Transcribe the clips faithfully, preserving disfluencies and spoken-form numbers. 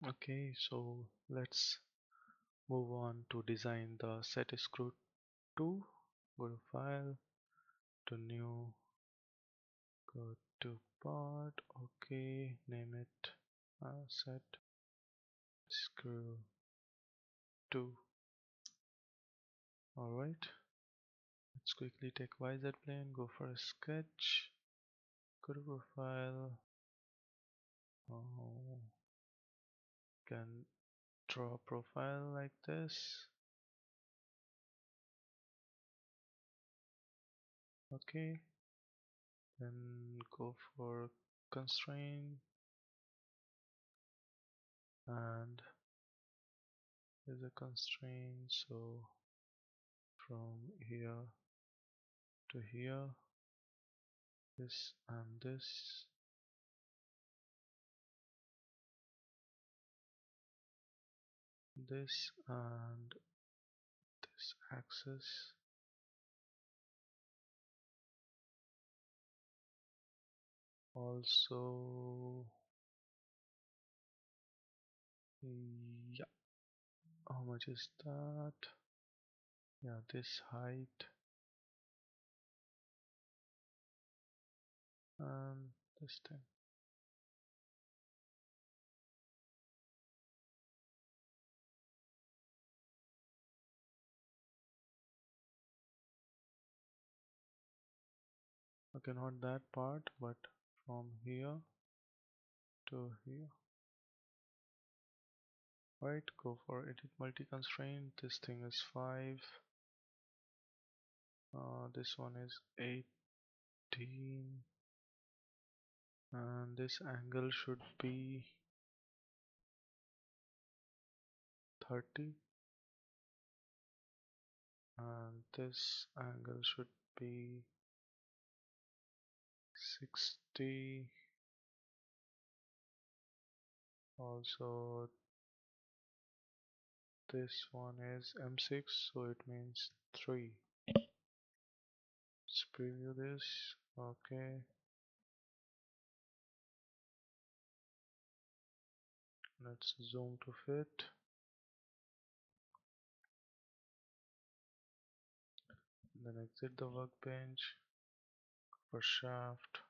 Okay, so let's move on to design the set screw two. Go to file, to new, go to part. Okay, name it uh, set screw two. Alright, let's quickly take Y Z plane, go for a sketch, go to profile. Oh, can draw a profile like this. Okay, then go for constraint, and there's a constraint, so from here to here, this and this, this and this axis. Also, yeah, how much is that? Yeah, this height and this thing. Okay, not that part, but from here to here. Right, go for edit multi-constraint. This thing is five. Uh, this one is eighteen. And this angle should be thirty. And this angle should be sixty. Also, this one is M six, so it means three. Let's preview this. Okay, let's zoom to fit. Then exit the workbench. For shaft,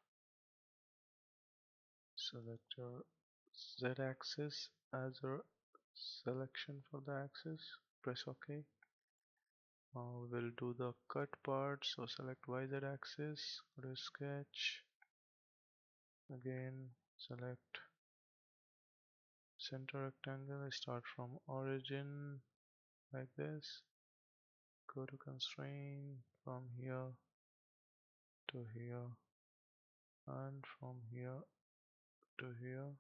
select your Z-axis as a selection for the axis. Press OK. Now we will do the cut part. So select Y Z axis. Go to sketch. Again, select center rectangle. Start from origin like this. Go to constraint from here to here, and from here to here.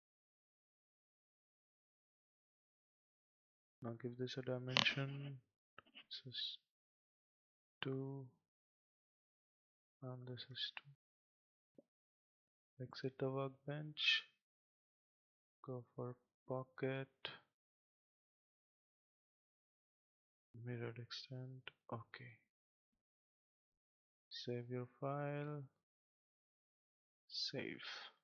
Now give this a dimension. This is two, and this is two. Exit the workbench. Go for pocket. Mirror extent. Okay. Save your file. Save.